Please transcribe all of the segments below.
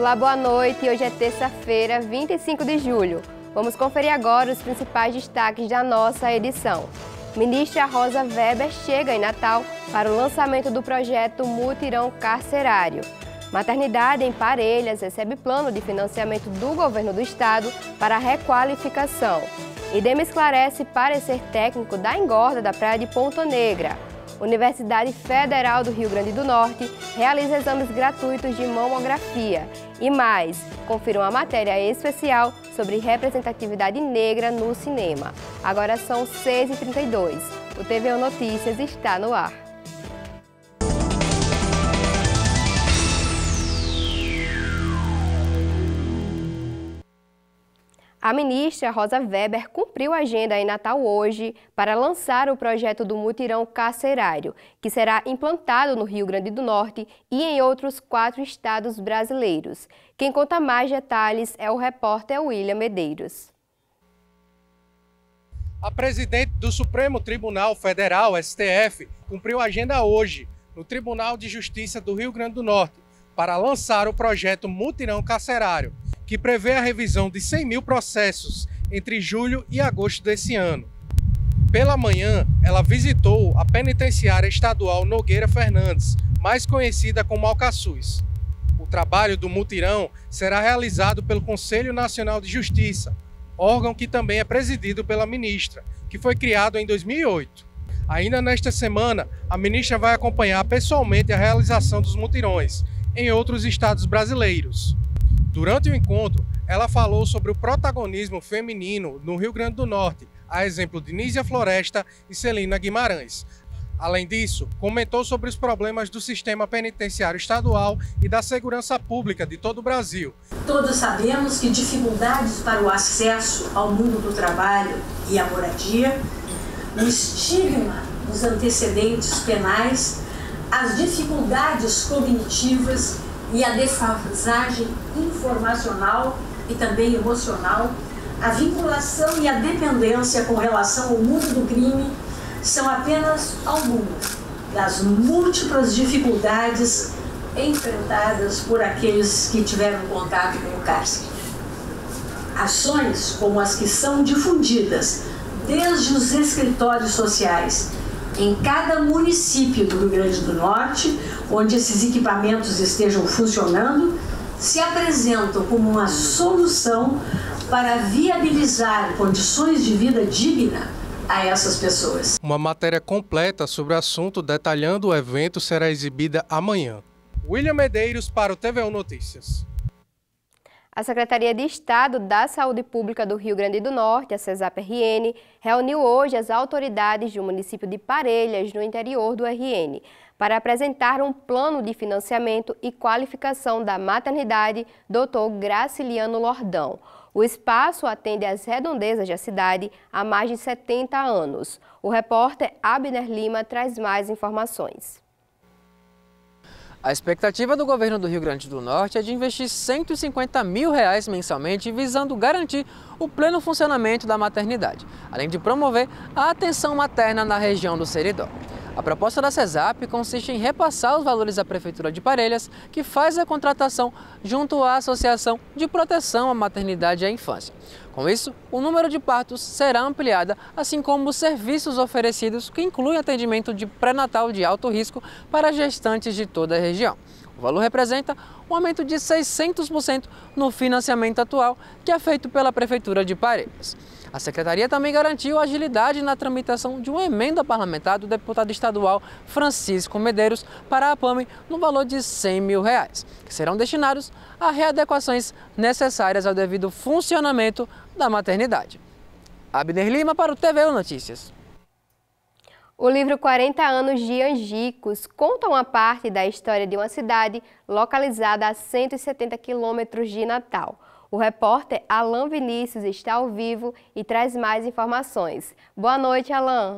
Olá, boa noite. Hoje é terça-feira, 25 de julho. Vamos conferir agora os principais destaques da nossa edição. Ministra Rosa Weber chega em Natal para o lançamento do projeto Mutirão Carcerário. Maternidade em Parelhas recebe plano de financiamento do governo do estado para requalificação. IDEMA esclarece parecer técnico da engorda da praia de Ponta Negra. Universidade Federal do Rio Grande do Norte realiza exames gratuitos de mamografia. E mais, confiram a matéria especial sobre representatividade negra no cinema. Agora são 6h32. O TVU Notícias está no ar. A ministra Rosa Weber cumpriu a agenda em Natal hoje para lançar o projeto do Mutirão Carcerário, que será implantado no Rio Grande do Norte e em outros 4 estados brasileiros. Quem conta mais detalhes é o repórter William Medeiros. A presidente do Supremo Tribunal Federal, STF, cumpriu a agenda hoje no Tribunal de Justiça do Rio Grande do Norte para lançar o projeto Mutirão Carcerário, que prevê a revisão de 100 mil processos entre julho e agosto desse ano. Pela manhã, ela visitou a penitenciária estadual Nogueira Fernandes, mais conhecida como Alcaçuz. O trabalho do mutirão será realizado pelo Conselho Nacional de Justiça, órgão que também é presidido pela ministra, que foi criado em 2008. Ainda nesta semana, a ministra vai acompanhar pessoalmente a realização dos mutirões em outros estados brasileiros. Durante o encontro, ela falou sobre o protagonismo feminino no Rio Grande do Norte, a exemplo de Nísia Floresta e Celina Guimarães. Além disso, comentou sobre os problemas do sistema penitenciário estadual e da segurança pública de todo o Brasil. Todos sabemos que dificuldades para o acesso ao mundo do trabalho e à moradia, o estigma dos antecedentes penais, as dificuldades cognitivas e a defasagem informacional e também emocional, a vinculação e a dependência com relação ao mundo do crime são apenas algumas das múltiplas dificuldades enfrentadas por aqueles que tiveram contato com o cárcere. Ações como as que são difundidas desde os escritórios sociais em cada município do Rio Grande do Norte, onde esses equipamentos estejam funcionando, se apresentam como uma solução para viabilizar condições de vida digna a essas pessoas. Uma matéria completa sobre o assunto detalhando o evento será exibida amanhã. William Medeiros para o TVU Notícias. A Secretaria de Estado da Saúde Pública do Rio Grande do Norte, a CESAP-RN, reuniu hoje as autoridades do município de Parelhas, no interior do RN, para apresentar um plano de financiamento e qualificação da maternidade Dr. Graciliano Lordão. O espaço atende às redondezas da cidade há mais de 70 anos. O repórter Abner Lima traz mais informações. A expectativa do governo do Rio Grande do Norte é de investir R$150 mil mensalmente, visando garantir o pleno funcionamento da maternidade, além de promover a atenção materna na região do Seridó. A proposta da CESAP consiste em repassar os valores à Prefeitura de Parelhas, que faz a contratação junto à Associação de Proteção à Maternidade e à Infância. Com isso, o número de partos será ampliado, assim como os serviços oferecidos, que incluem atendimento de pré-natal de alto risco para gestantes de toda a região. O valor representa um aumento de 600% no financiamento atual, que é feito pela Prefeitura de Parelhas. A Secretaria também garantiu agilidade na tramitação de uma emenda parlamentar do deputado estadual Francisco Medeiros para a APAME no valor de R$100 mil, que serão destinados a readequações necessárias ao devido funcionamento da maternidade. Abner Lima para o TVU Notícias. O livro 40 anos de Angicos conta uma parte da história de uma cidade localizada a 170 quilômetros de Natal. O repórter Alan Vinícius está ao vivo e traz mais informações. Boa noite, Alan.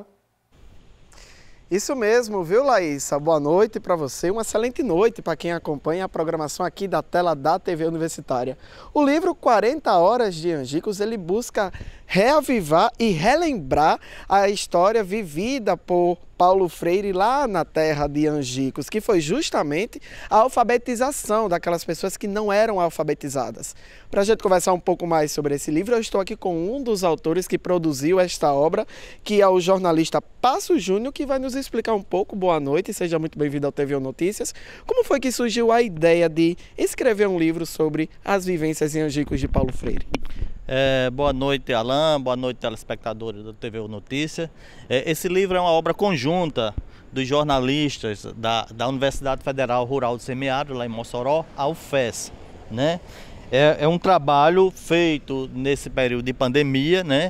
Isso mesmo, viu, Laísa? Boa noite para você, uma excelente noite para quem acompanha a programação aqui da tela da TV Universitária. O livro 40 Horas de Angicos, ele busca reavivar e relembrar a história vivida por Paulo Freire lá na terra de Angicos, que foi justamente a alfabetização daquelas pessoas que não eram alfabetizadas. Para a gente conversar um pouco mais sobre esse livro, eu estou aqui com um dos autores que produziu esta obra, que é o jornalista Passo Júnior, que vai nos explicar um pouco. Boa noite, seja muito bem-vindo ao TVU Notícias. Como foi que surgiu a ideia de escrever um livro sobre as vivências em Angicos de Paulo Freire? Boa noite, Alain, boa noite, telespectadores do TVU Notícia. Esse livro é uma obra conjunta dos jornalistas da Universidade Federal Rural do Semiárido, lá em Mossoró, a UFES, né? É um trabalho feito nesse período de pandemia, né?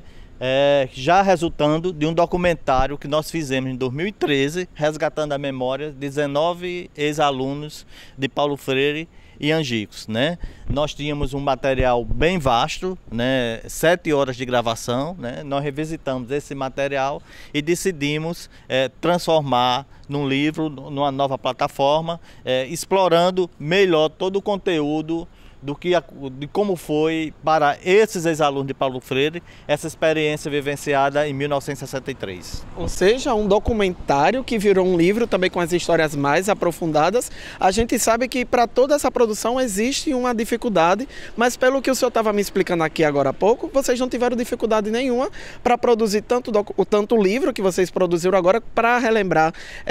Já resultando de um documentário que nós fizemos em 2013, resgatando a memória de 19 ex-alunos de Paulo Freire e Angicos, né? Nós tínhamos um material bem vasto, né? 7 horas de gravação, né? Nós revisitamos esse material e decidimos transformar num livro, numa nova plataforma, explorando melhor todo o conteúdo de como foi para esses ex-alunos de Paulo Freire essa experiência vivenciada em 1963. Ou seja, um documentário que virou um livro também com as histórias mais aprofundadas. A gente sabe que para toda essa produção existe uma dificuldade, mas pelo que o senhor estava me explicando aqui agora há pouco, vocês não tiveram dificuldade nenhuma para produzir tanto livro que vocês produziram agora para relembrar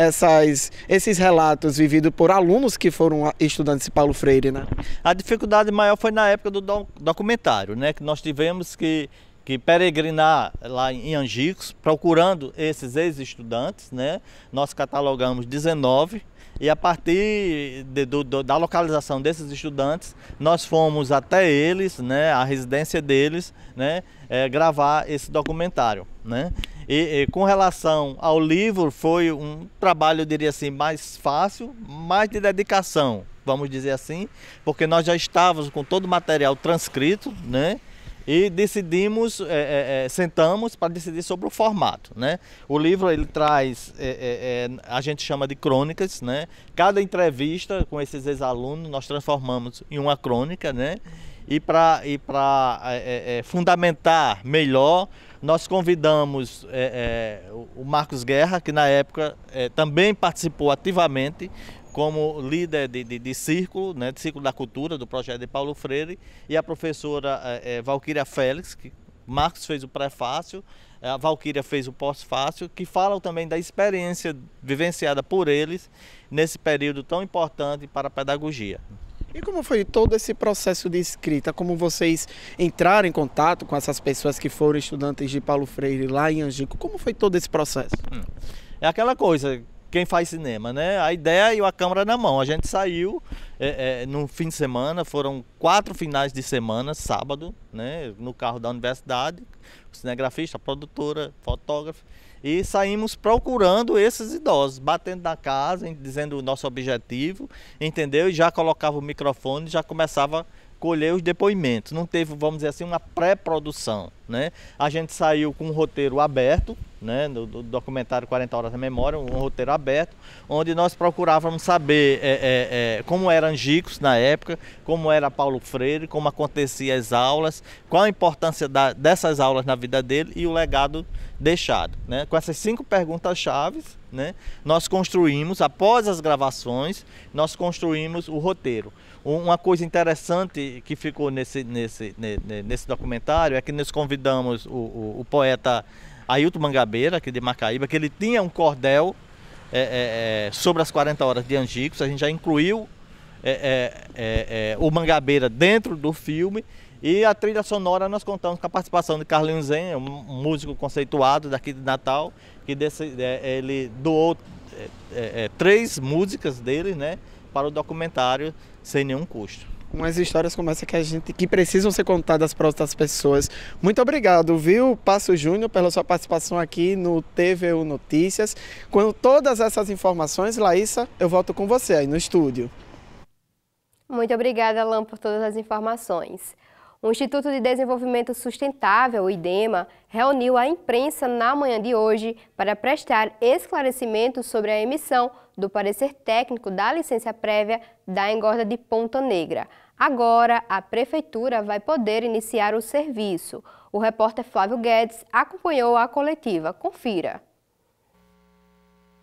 esses relatos vividos por alunos que foram estudantes de Paulo Freire, né? A dificuldade maior foi na época do documentário, né? Que nós tivemos que peregrinar lá em Angicos, procurando esses ex-estudantes, né? Nós catalogamos 19 e a partir da localização desses estudantes, nós fomos até eles, né? A residência deles, né? Gravar esse documentário, né? E com relação ao livro, foi um trabalho, eu diria assim, mais fácil, mais de dedicação, vamos dizer assim, porque nós já estávamos com todo o material transcrito, né? E decidimos, sentamos para decidir sobre o formato, né? O livro ele traz, a gente chama de crônicas, né? Cada entrevista com esses ex-alunos nós transformamos em uma crônica, né? E para fundamentar melhor, nós convidamos o Marcos Guerra, que na época também participou ativamente como líder de círculo, né, de Círculo da Cultura, do projeto de Paulo Freire, e a professora Valquíria Félix, que Marcos fez o prefácio, a Valquíria fez o pós-fácio, que falam também da experiência vivenciada por eles nesse período tão importante para a pedagogia. E como foi todo esse processo de escrita? Como vocês entraram em contato com essas pessoas que foram estudantes de Paulo Freire lá em Angicos? Como foi todo esse processo? É aquela coisa, quem faz cinema, né? A ideia e a câmera na mão. A gente saiu no fim de semana, foram 4 finais de semana, sábado, né? No carro da universidade, o cinegrafista, a produtora, fotógrafo. E saímos procurando esses idosos, batendo na casa, dizendo o nosso objetivo, entendeu? E já colocava o microfone, já começava a colher os depoimentos. Não teve, vamos dizer assim, uma pré-produção, né? A gente saiu com um roteiro aberto, né? Do documentário 40 Horas da Memória, um roteiro aberto, onde nós procurávamos saber como era Angicos na época, como era Paulo Freire, como aconteciam as aulas, qual a importância dessas aulas na vida dele e o legado deixado, né? Com essas 5 perguntas-chave, né? Nós construímos, após as gravações, nós construímos o roteiro. Uma coisa interessante que ficou nesse documentário é que nós convidamos o poeta Ailton Mangabeira, aqui de Macaíba, que ele tinha um cordel sobre as 40 horas de Angicos. A gente já incluiu o Mangabeira dentro do filme. E a trilha sonora nós contamos com a participação de Carlinhos Zen, um músico conceituado daqui de Natal, que ele doou 3 músicas dele, né, para o documentário sem nenhum custo. Umas histórias como essa que precisam ser contadas para outras pessoas. Muito obrigado, viu, Passo Júnior, pela sua participação aqui no TVU Notícias. Com todas essas informações, Laísa, eu volto com você aí no estúdio. Muito obrigada, Alain, por todas as informações. O Instituto de Desenvolvimento Sustentável, o IDEMA, reuniu a imprensa na manhã de hoje para prestar esclarecimentos sobre a emissão do parecer técnico da licença prévia da engorda de Ponta Negra. Agora, a Prefeitura vai poder iniciar o serviço. O repórter Flávio Guedes acompanhou a coletiva. Confira.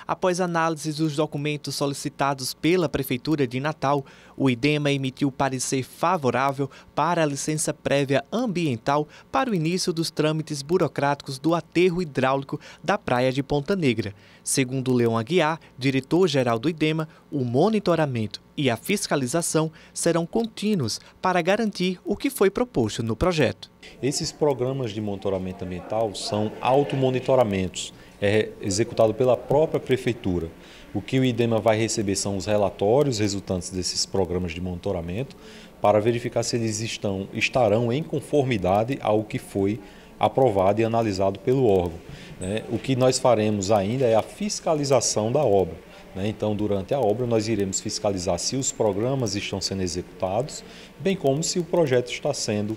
Após análise dos documentos solicitados pela Prefeitura de Natal, o IDEMA emitiu parecer favorável para a licença prévia ambiental para o início dos trâmites burocráticos do aterro hidráulico da Praia de Ponta Negra. Segundo Leon Aguiar, diretor-geral do IDEMA, o monitoramento e a fiscalização serão contínuos para garantir o que foi proposto no projeto. Esses programas de monitoramento ambiental são automonitoramentos, é executado pela própria Prefeitura. O que o IDEMA vai receber são os relatórios resultantes desses programas de monitoramento para verificar se eles estarão em conformidade ao que foi aprovado e analisado pelo órgão. O que nós faremos ainda é a fiscalização da obra. Então, durante a obra, nós iremos fiscalizar se os programas estão sendo executados, bem como se o projeto está sendo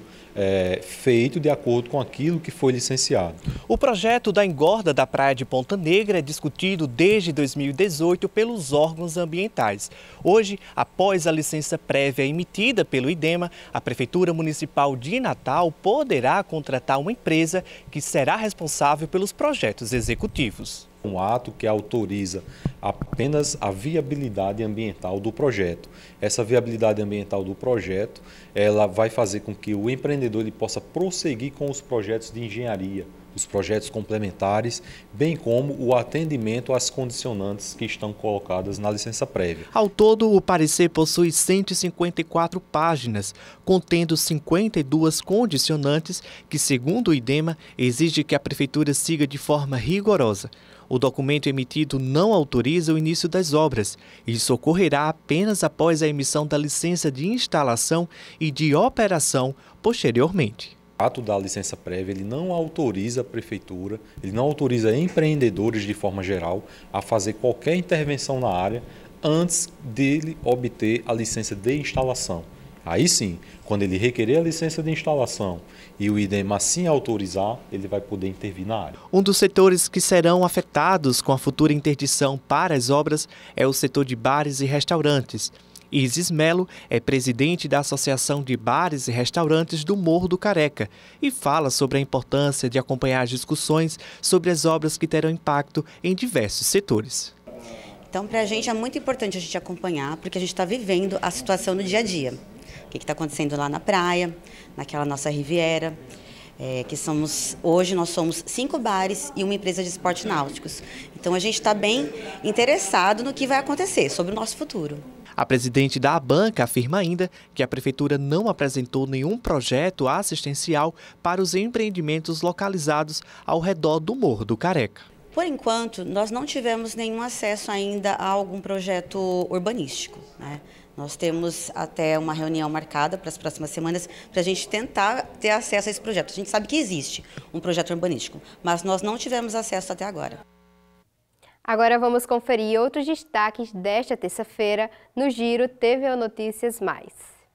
feito de acordo com aquilo que foi licenciado. O projeto da engorda da Praia de Ponta Negra é discutido desde 2018 pelos órgãos ambientais. Hoje, após a licença prévia emitida pelo IDEMA, a Prefeitura Municipal de Natal poderá contratar uma empresa que será responsável pelos projetos executivos. Um ato que autoriza apenas a viabilidade ambiental do projeto. Essa viabilidade ambiental do projeto, ela vai fazer com que o empreendedor ele possa prosseguir com os projetos de engenharia, os projetos complementares, bem como o atendimento às condicionantes que estão colocadas na licença prévia. Ao todo, o parecer possui 154 páginas, contendo 52 condicionantes que, segundo o IDEMA, exige que a Prefeitura siga de forma rigorosa. O documento emitido não autoriza o início das obras. Isso ocorrerá apenas após a emissão da licença de instalação e de operação posteriormente. O ato da licença prévia ele não autoriza a Prefeitura, ele não autoriza empreendedores de forma geral a fazer qualquer intervenção na área antes dele obter a licença de instalação. Aí sim, quando ele requerer a licença de instalação e o IDEMA assim autorizar, ele vai poder intervir na área. Um dos setores que serão afetados com a futura interdição para as obras é o setor de bares e restaurantes. Isis Melo é presidente da Associação de Bares e Restaurantes do Morro do Careca e fala sobre a importância de acompanhar as discussões sobre as obras que terão impacto em diversos setores. Então, para a gente é muito importante a gente acompanhar, porque a gente está vivendo a situação no dia a dia. O que está acontecendo lá na praia, naquela nossa Riviera, hoje nós somos 5 bares e uma empresa de esportes náuticos. Então a gente está bem interessado no que vai acontecer, sobre o nosso futuro. A presidente da Abanca afirma ainda que a Prefeitura não apresentou nenhum projeto assistencial para os empreendimentos localizados ao redor do Morro do Careca. Por enquanto, nós não tivemos nenhum acesso ainda a algum projeto urbanístico, né? Nós temos até uma reunião marcada para as próximas semanas para a gente tentar ter acesso a esse projeto. A gente sabe que existe um projeto urbanístico, mas nós não tivemos acesso até agora. Agora vamos conferir outros destaques desta terça-feira no Giro TVO Notícias Mais.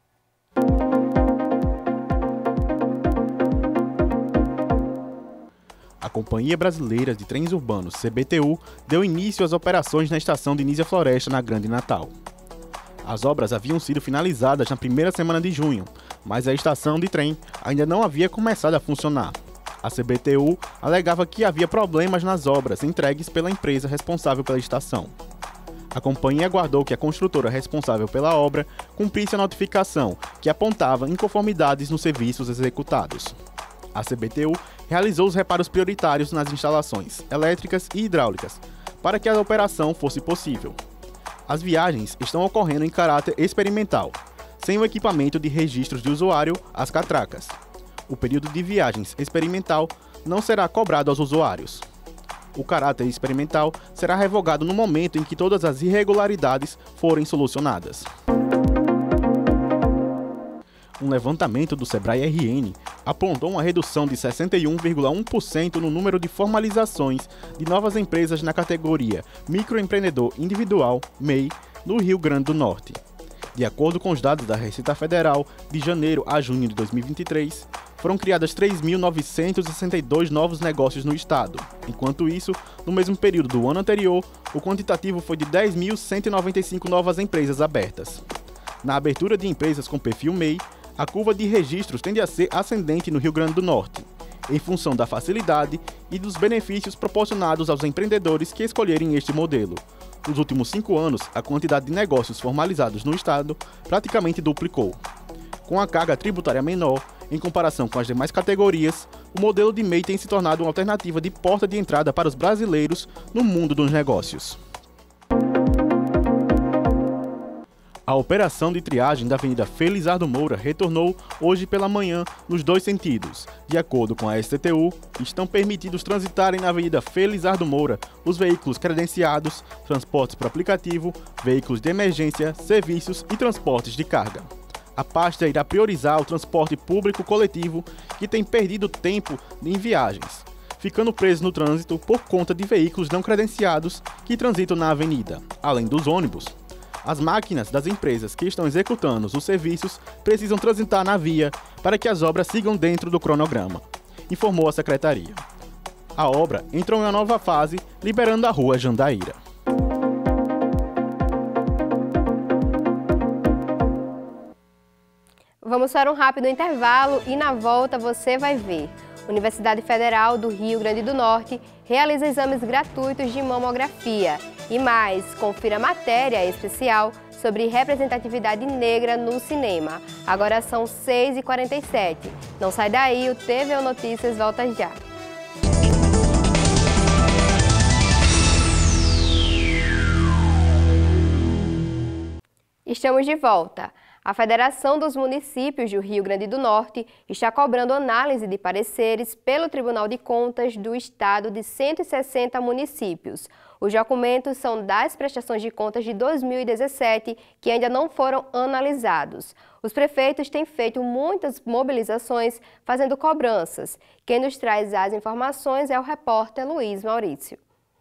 A Companhia Brasileira de Trens Urbanos, CBTU, deu início às operações na estação de Nísia Floresta, na Grande Natal. As obras haviam sido finalizadas na primeira semana de junho, mas a estação de trem ainda não havia começado a funcionar. A CBTU alegava que havia problemas nas obras entregues pela empresa responsável pela estação. A companhia aguardou que a construtora responsável pela obra cumprisse a notificação que apontava inconformidades nos serviços executados. A CBTU realizou os reparos prioritários nas instalações elétricas e hidráulicas para que a operação fosse possível. As viagens estão ocorrendo em caráter experimental, sem o equipamento de registros de usuário, as catracas. O período de viagens experimental não será cobrado aos usuários. O caráter experimental será revogado no momento em que todas as irregularidades forem solucionadas. Um levantamento do Sebrae RN apontou uma redução de 61,1% no número de formalizações de novas empresas na categoria Microempreendedor Individual, MEI, no Rio Grande do Norte. De acordo com os dados da Receita Federal, de janeiro a junho de 2023, foram criadas 3.962 novos negócios no estado. Enquanto isso, no mesmo período do ano anterior, o quantitativo foi de 10.195 novas empresas abertas. Na abertura de empresas com perfil MEI, a curva de registros tende a ser ascendente no Rio Grande do Norte. em função da facilidade e dos benefícios proporcionados aos empreendedores que escolherem este modelo. Nos últimos 5 anos, a quantidade de negócios formalizados no estado praticamente duplicou. Com a carga tributária menor, em comparação com as demais categorias, o modelo de MEI tem se tornado uma alternativa de porta de entrada para os brasileiros no mundo dos negócios. A operação de triagem da Avenida Felizardo Moura retornou hoje pela manhã nos 2 sentidos. De acordo com a STTU, estão permitidos transitarem na Avenida Felizardo Moura os veículos credenciados, transportes por aplicativo, veículos de emergência, serviços e transportes de carga. A pasta irá priorizar o transporte público coletivo que tem perdido tempo em viagens, ficando preso no trânsito por conta de veículos não credenciados que transitam na avenida, além dos ônibus. As máquinas das empresas que estão executando os serviços precisam transitar na via para que as obras sigam dentro do cronograma, informou a secretaria. A obra entrou em uma nova fase, liberando a rua Jandaíra. Vamos para um rápido intervalo e na volta você vai ver. Universidade Federal do Rio Grande do Norte realiza exames gratuitos de mamografia. E mais, confira matéria especial sobre representatividade negra no cinema. Agora são 6h47. Não sai daí, o TVU Notícias volta já. Estamos de volta. A Federação dos Municípios do Rio Grande do Norte está cobrando análise de pareceres pelo Tribunal de Contas do Estado de 160 municípios. Os documentos são das prestações de contas de 2017 que ainda não foram analisados. Os prefeitos têm feito muitas mobilizações fazendo cobranças. Quem nos traz as informações é o repórter Luiz Maurício.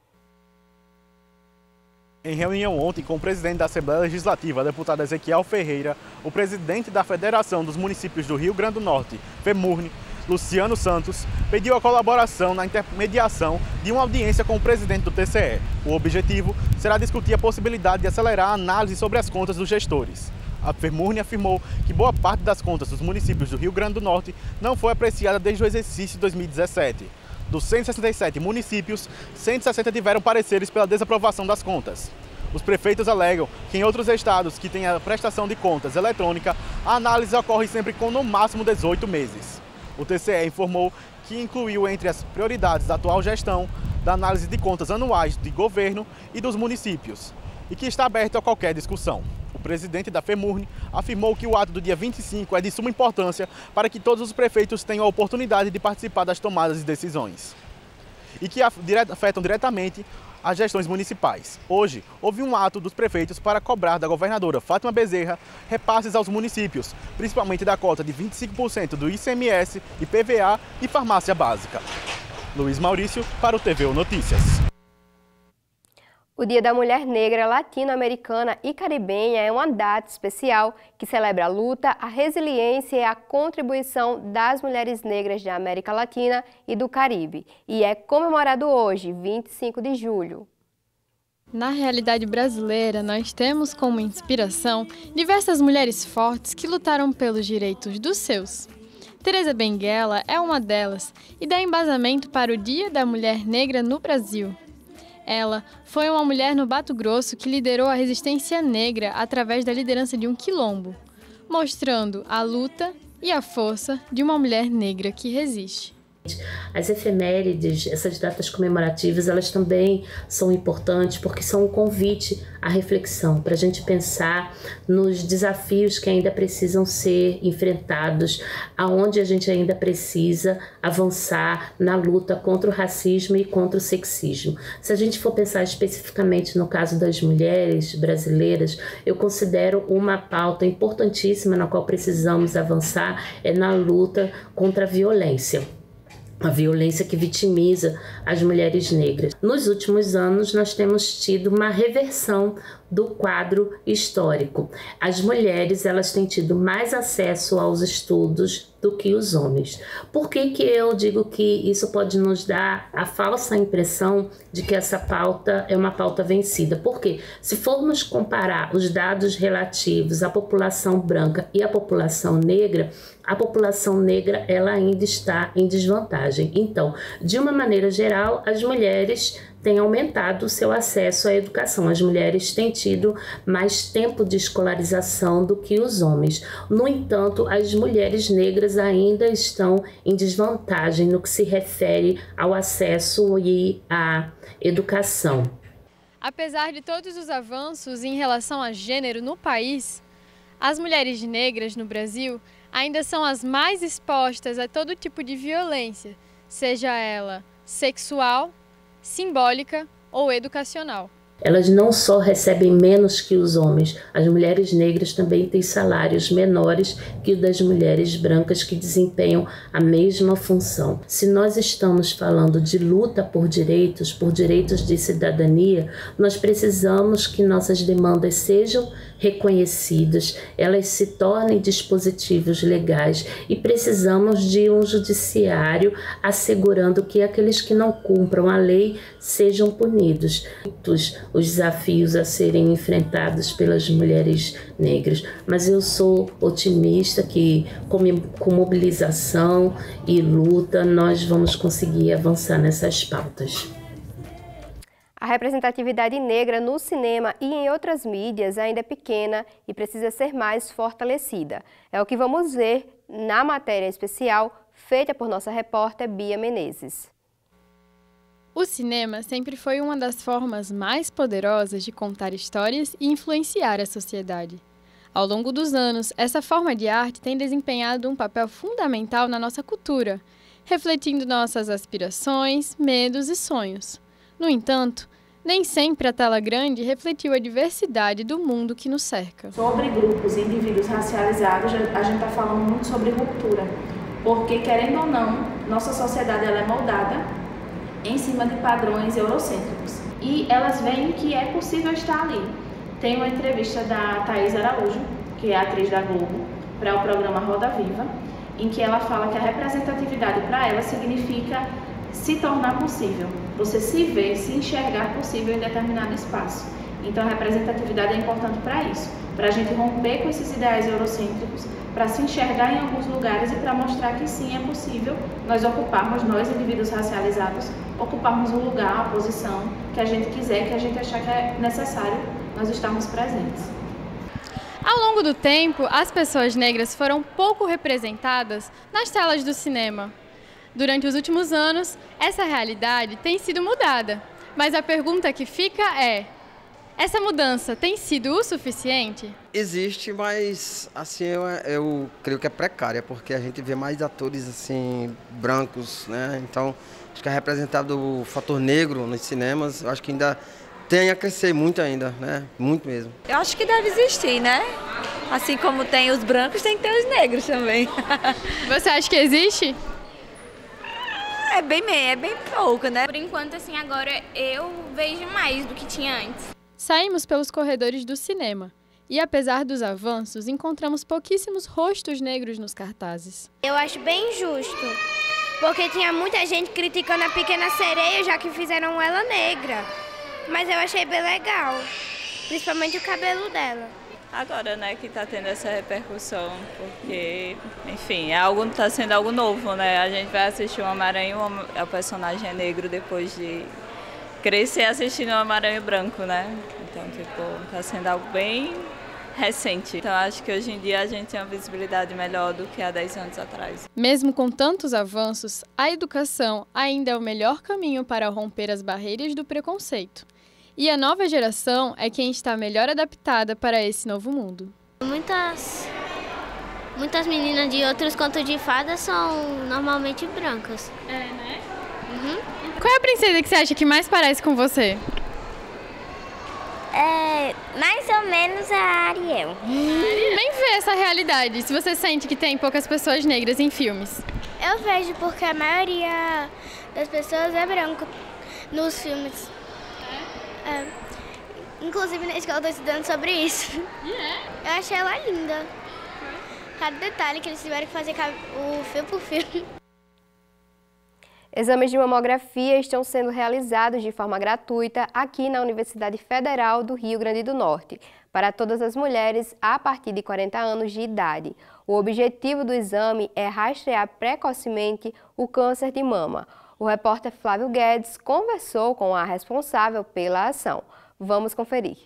Em reunião ontem com o presidente da Assembleia Legislativa, deputado Ezequiel Ferreira, o presidente da Federação dos Municípios do Rio Grande do Norte, FEMURNE, Luciano Santos, pediu a colaboração na intermediação de uma audiência com o presidente do TCE. O objetivo será discutir a possibilidade de acelerar a análise sobre as contas dos gestores. A FEMURNE afirmou que boa parte das contas dos municípios do Rio Grande do Norte não foi apreciada desde o exercício de 2017. Dos 167 municípios, 160 tiveram pareceres pela desaprovação das contas. Os prefeitos alegam que em outros estados que têm a prestação de contas eletrônica, a análise ocorre sempre com no máximo 18 meses. O TCE informou que incluiu entre as prioridades da atual gestão da análise de contas anuais de governo e dos municípios, e que está aberto a qualquer discussão. O presidente da FEMURNE afirmou que o ato do dia 25 é de suma importância para que todos os prefeitos tenham a oportunidade de participar das tomadas de decisões e que afetam diretamente as gestões municipais. Hoje, houve um ato dos prefeitos para cobrar da governadora Fátima Bezerra repasses aos municípios, principalmente da cota de 25% do ICMS, IPVA e farmácia básica. Luiz Maurício para o TVU Notícias. O Dia da Mulher Negra Latino-Americana e Caribenha é uma data especial que celebra a luta, a resiliência e a contribuição das mulheres negras da América Latina e do Caribe. E é comemorado hoje, 25 de julho. Na realidade brasileira, nós temos como inspiração diversas mulheres fortes que lutaram pelos direitos dos seus. Teresa Benguela é uma delas e dá embasamento para o Dia da Mulher Negra no Brasil. Ela foi uma mulher no Mato Grosso que liderou a resistência negra através da liderança de um quilombo, mostrando a luta e a força de uma mulher negra que resiste. As efemérides, essas datas comemorativas, elas também são importantes porque são um convite à reflexão, para a gente pensar nos desafios que ainda precisam ser enfrentados, aonde a gente ainda precisa avançar na luta contra o racismo e contra o sexismo. Se a gente for pensar especificamente no caso das mulheres brasileiras, eu considero uma pauta importantíssima na qual precisamos avançar é na luta contra a violência que vitimiza as mulheres negras. Nos últimos anos, nós temos tido uma reversão do quadro histórico. As mulheres, elas têm tido mais acesso aos estudos do que os homens. Por que que eu digo que isso pode nos dar a falsa impressão de que essa pauta é uma pauta vencida? Porque se formos comparar os dados relativos à população branca e à população negra, a população negra ela ainda está em desvantagem. Então, de uma maneira geral, as mulheres têm aumentado o seu acesso à educação. As mulheres têm tido mais tempo de escolarização do que os homens. No entanto, as mulheres negras ainda estão em desvantagem no que se refere ao acesso e à educação. Apesar de todos os avanços em relação a gênero no país, as mulheres negras no Brasil ainda são as mais expostas a todo tipo de violência, seja ela sexual, simbólica ou educacional. Elas não só recebem menos que os homens, as mulheres negras também têm salários menores que o das mulheres brancas que desempenham a mesma função. Se nós estamos falando de luta por direitos de cidadania, nós precisamos que nossas demandas sejam reconhecidas, elas se tornem dispositivos legais e precisamos de um judiciário assegurando que aqueles que não cumpram a lei sejam punidos. Os desafios a serem enfrentados pelas mulheres negras, mas eu sou otimista que com mobilização e luta nós vamos conseguir avançar nessas pautas. A representatividade negra no cinema e em outras mídias ainda é pequena e precisa ser mais fortalecida. É o que vamos ver na matéria especial feita por nossa repórter Bia Menezes. O cinema sempre foi uma das formas mais poderosas de contar histórias e influenciar a sociedade. Ao longo dos anos, essa forma de arte tem desempenhado um papel fundamental na nossa cultura, refletindo nossas aspirações, medos e sonhos. No entanto, nem sempre a tela grande refletiu a diversidade do mundo que nos cerca. Sobre grupos e indivíduos racializados, a gente está falando muito sobre ruptura, porque, querendo ou não, nossa sociedade ela é moldada em cima de padrões eurocêntricos. E elas veem que é possível estar ali. Tem uma entrevista da Thaís Araújo, que é a atriz da Globo, para o programa Roda Viva, em que ela fala que a representatividade para ela significa se tornar possível. Você se ver, se enxergar possível em determinado espaço. Então a representatividade é importante para isso, para a gente romper com esses ideais eurocêntricos, para se enxergar em alguns lugares e para mostrar que sim, é possível nós ocuparmos, nós indivíduos racializados, ocuparmos o lugar, a posição que a gente quiser, que a gente achar que é necessário nós estarmos presentes. Ao longo do tempo, as pessoas negras foram pouco representadas nas telas do cinema. Durante os últimos anos, essa realidade tem sido mudada, mas a pergunta que fica é: essa mudança tem sido o suficiente? Existe, mas assim eu creio que é precária, porque a gente vê mais atores assim brancos, né? Então acho que é representado o fator negro nos cinemas. Eu acho que ainda tem a crescer muito ainda, né? Muito mesmo. Eu acho que deve existir, né? Assim como tem os brancos, tem que ter os negros também. Você acha que existe? É bem pouco, né? Por enquanto, assim, agora eu vejo mais do que tinha antes. Saímos pelos corredores do cinema e, apesar dos avanços, encontramos pouquíssimos rostos negros nos cartazes. Eu acho bem justo, porque tinha muita gente criticando a Pequena Sereia, já que fizeram ela negra. Mas eu achei bem legal, principalmente o cabelo dela. Agora, né, que está tendo essa repercussão, porque, enfim, está sendo algo novo, né? A gente vai assistir o Homem-Aranha, o personagem é negro depois de crescer assistindo o Homem-Aranha branco, né? Então, está sendo algo bem recente. Então, acho que hoje em dia a gente tem uma visibilidade melhor do que há 10 anos atrás. Mesmo com tantos avanços, a educação ainda é o melhor caminho para romper as barreiras do preconceito. E a nova geração é quem está melhor adaptada para esse novo mundo. Muitas meninas de outros contos de fadas são normalmente brancas. É, né? Uhum. Qual é a princesa que você acha que mais parece com você? Mais ou menos a Ariel. Nem vê essa realidade, se você sente que tem poucas pessoas negras em filmes. Eu vejo porque a maioria das pessoas é branca nos filmes. Inclusive na escola eu estou estudando sobre isso. Eu achei ela linda. Cada detalhe que eles tiveram que fazer o fio por fio. Exames de mamografia estão sendo realizados de forma gratuita aqui na Universidade Federal do Rio Grande do Norte, para todas as mulheres a partir de 40 anos de idade. O objetivo do exame é rastrear precocemente o câncer de mama. O repórter Flávio Guedes conversou com a responsável pela ação. Vamos conferir.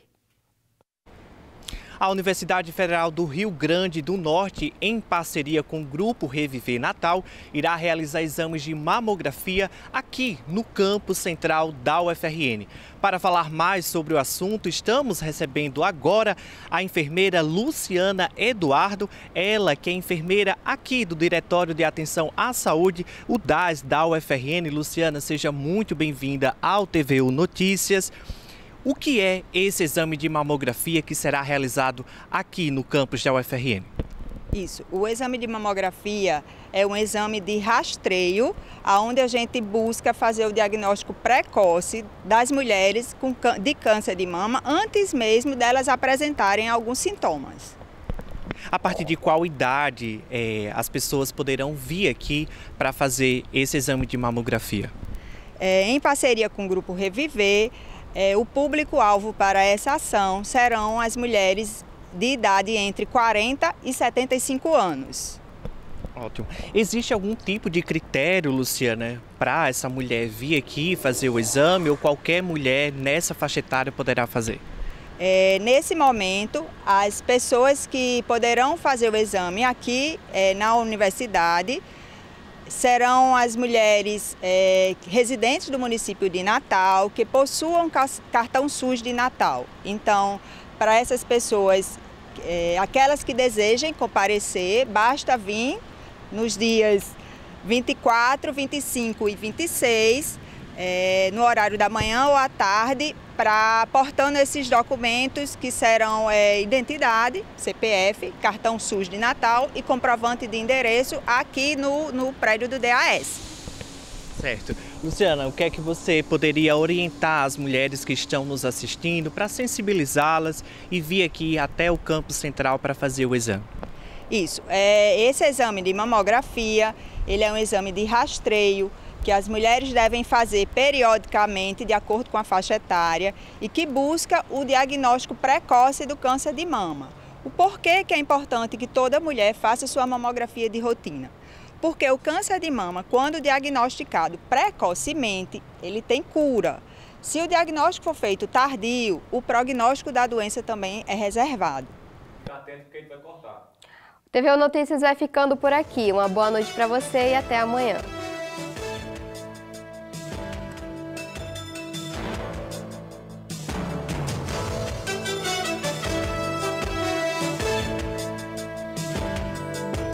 A Universidade Federal do Rio Grande do Norte, em parceria com o Grupo Reviver Natal, irá realizar exames de mamografia aqui no campus central da UFRN. Para falar mais sobre o assunto, estamos recebendo agora a enfermeira Luciana Eduardo, ela que é enfermeira aqui do Diretório de Atenção à Saúde, o DAS da UFRN. Luciana, seja muito bem-vinda ao TVU Notícias. O que é esse exame de mamografia que será realizado aqui no campus da UFRN? Isso, o exame de mamografia é um exame de rastreio, onde a gente busca fazer o diagnóstico precoce das mulheres de câncer de mama, antes mesmo delas apresentarem alguns sintomas. A partir de qual idade as pessoas poderão vir aqui para fazer esse exame de mamografia? Em parceria com o Grupo Reviver, o público-alvo para essa ação serão as mulheres de idade entre 40 e 75 anos. Ótimo. Existe algum tipo de critério, Luciana, para essa mulher vir aqui fazer o exame ou qualquer mulher nessa faixa etária poderá fazer? Nesse momento, as pessoas que poderão fazer o exame aqui na universidade serão as mulheres residentes do município de Natal, que possuam cartão SUS de Natal. Então, para essas pessoas, aquelas que desejem comparecer, basta vir nos dias 24, 25 e 26, no horário da manhã ou à tarde, portando esses documentos que serão identidade, CPF, cartão SUS de Natal e comprovante de endereço aqui no prédio do DAS. Certo. Luciana, o que é que você poderia orientar as mulheres que estão nos assistindo para sensibilizá-las e vir aqui até o campus central para fazer o exame? Isso. Esse exame de mamografia, ele é um exame de rastreio, que as mulheres devem fazer periodicamente de acordo com a faixa etária e que busca o diagnóstico precoce do câncer de mama. O porquê que é importante que toda mulher faça sua mamografia de rotina? Porque o câncer de mama, quando diagnosticado precocemente, ele tem cura. Se o diagnóstico for feito tardio, o prognóstico da doença também é reservado. Fica atento porque ele vai cortar. O TVU Notícias vai ficando por aqui. Uma boa noite para você e até amanhã.